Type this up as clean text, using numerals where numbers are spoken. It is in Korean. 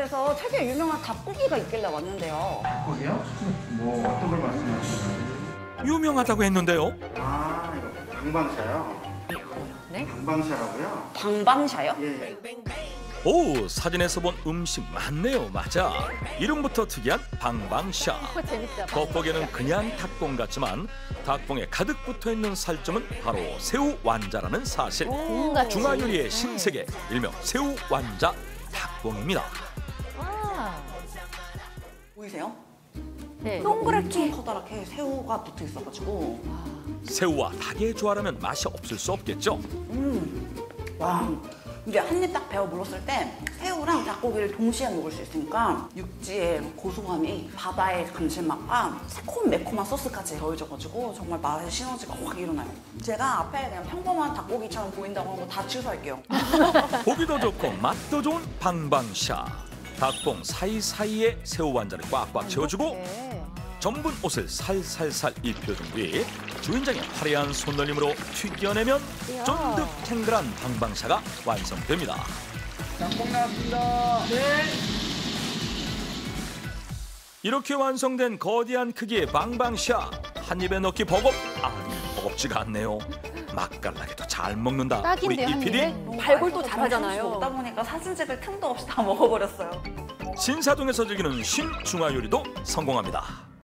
중화요리에서 되게 유명한 닭고기가 있길래 왔는데요. 닭고기요? 뭐 어떤 걸 말씀하시는 유명하다고 했는데요. 아, 이거 방방샤요? 네? 방방샤라고요? 방방샤요? 예. 오, 사진에서 본 음식 맞네요. 맞아. 이름부터 특이한 방방샤. 재밌다. 겉보기에는 그냥 닭봉 같지만 닭봉에 가득 붙어있는 살점은 바로 새우 완자라는 사실. 중화요리의 신세계, 일명 새우 완자 닭봉입니다. 보이세요? 네. 동그랗게 커다랗게 새우가 붙어 있어가지고 새우와 닭의 조화라면 맛이 없을 수 없겠죠. 와, 이게 한 입 딱 베어 물었을 때 새우랑 닭고기를 동시에 먹을 수 있으니까 육지의 고소함이 바다의 감칠맛과 새콤매콤한 소스까지 더해져가지고 정말 맛의 시너지가 확 일어나요. 제가 앞에 그냥 평범한 닭고기처럼 보인다고 하는 거 다 취소할게요. 보기도 좋고 맛도 좋은 방방샤. 닭봉 사이사이에 새우 완자를 꽉꽉 채워주고 전분 옷을 살살살 입혀준 뒤 주인장의 화려한 손놀림으로 튀겨내면 쫀득탱글한 방방샤가 완성됩니다. 닭봉 나왔습니다. 네. 이렇게 완성된 거대한 크기의 방방샤, 한 입에 넣기 버겁? 아니, 버겁지가 않네요. 맛깔나게도 잘 먹는다. 우리 딱인데요, 한 이PD. 입에? 발골도 잘하잖아요. 먹다 보니까 사진 찍을 틈도 없이 다 먹어버렸어요. 신사동에서 즐기는 신중화요리도 성공합니다.